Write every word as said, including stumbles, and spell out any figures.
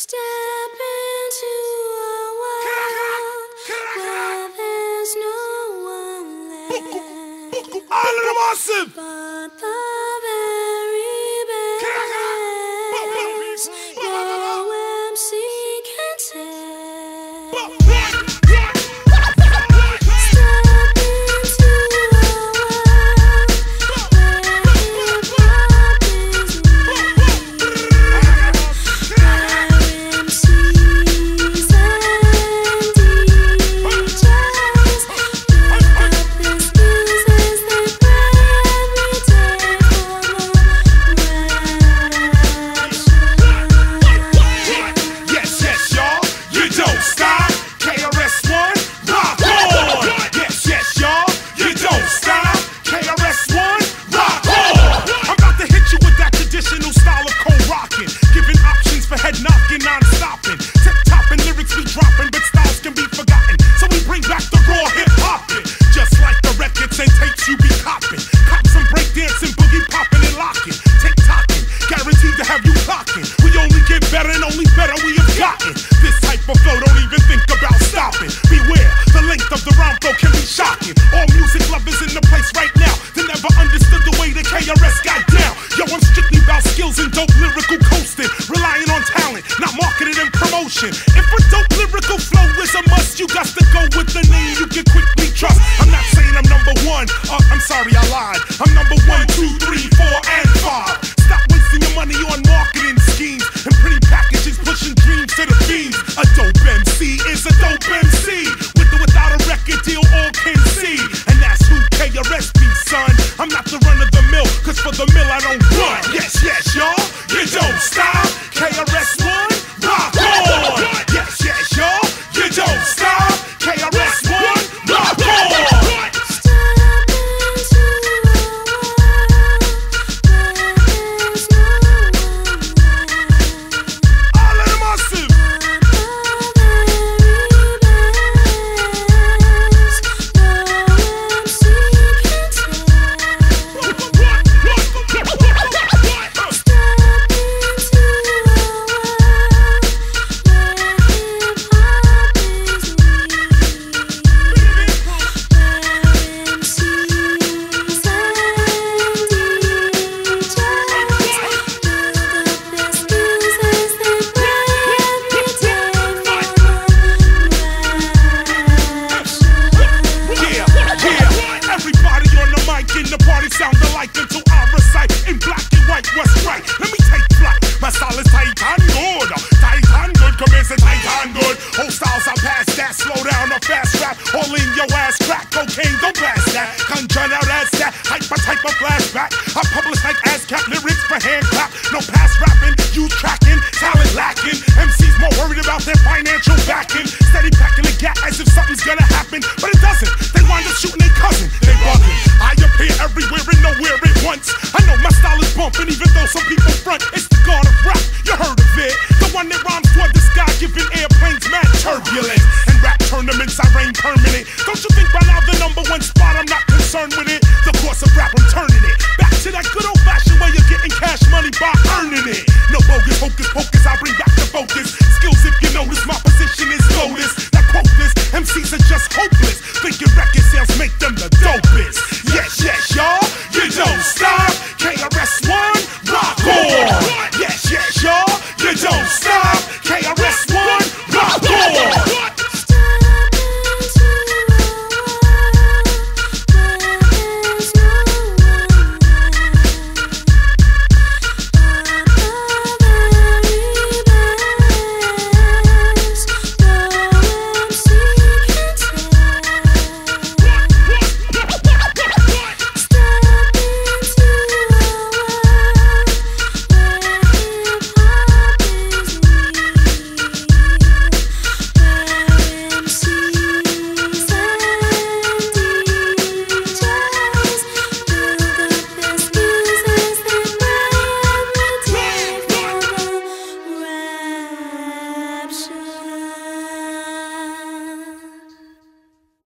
Step into a world where there's no one left All of them awesome. but the very best. No M C can tell. Non-stopping, tip-topping, lyrics be dropping, but styles can be forgotten. So we bring back the raw hip-hopping, just like the records and tapes you be copping. Cop some breakdancing, boogie popping and locking, tick-tocking, guaranteed to have you clocking. We only get better and only better we have gotten. This type of flow, don't even think about stopping. Beware, the length of the rhyme flow can be shocking. All music lovers in the place right now, they never understood the way the K R S got down. Yo, I'm strictly about skills and dope lyrical coasting, relying on talent, not marketing and promotion. If a dope lyrical flow is a must, you got to go with the name you can quickly trust. I'm not saying I'm number one, uh, I'm sorry I lied. I'm number one, two, three, four, and five. Stop wasting your money on marketing schemes and pretty packages pushing dreams to the fiends. A dope M C is a dope M C, with or without a record deal all can see. And that's who K R S be, son. I'm not the run of the mill, cause for the mill I don't run. Yes, yes, y'all, you don't stop. K R S One, rock on. Yes, yes, y'all, you don't stop. K R S One, rock on. Sound alike until I recite in black and white what's right. Let me take flight. My style is tight and good. Tight and good, commence and tight and good. Whole styles I pass that. Slow down or fast rap. All in your ass, crack cocaine, don't blast that. Conjure out as that. Hype my type of flashback. I publish like ASCAP lyrics for hand clap. No pass rapping, you tracking, talent lacking. M Cs more worried about their financial backing. Steady packing the gap as if something's gonna happen, but it doesn't. They wind up shooting their cousin. They bugging. I appear everywhere and nowhere at once. I know my style is bumping, even though some people front. It's the god of rap, you heard of it. The one that rhymes toward the sky, giving airplanes mad turbulence. And rap tournaments, I reign permanent. Don't you think by now the number one spot, I'm not concerned with it. The course of rap, I'm turning it back to that good old fashioned way of getting cash money by earning it. No bogus, hocus pocus, I bring back the focus. Skills, if you notice, my position is lotus. Now quote this, M Cs are just hopeless, thinking record sales make them the dopest. Yes, yes, y'all, you don't stop. K R S One, rock on. Yes, yes, y'all, you don't stop. K R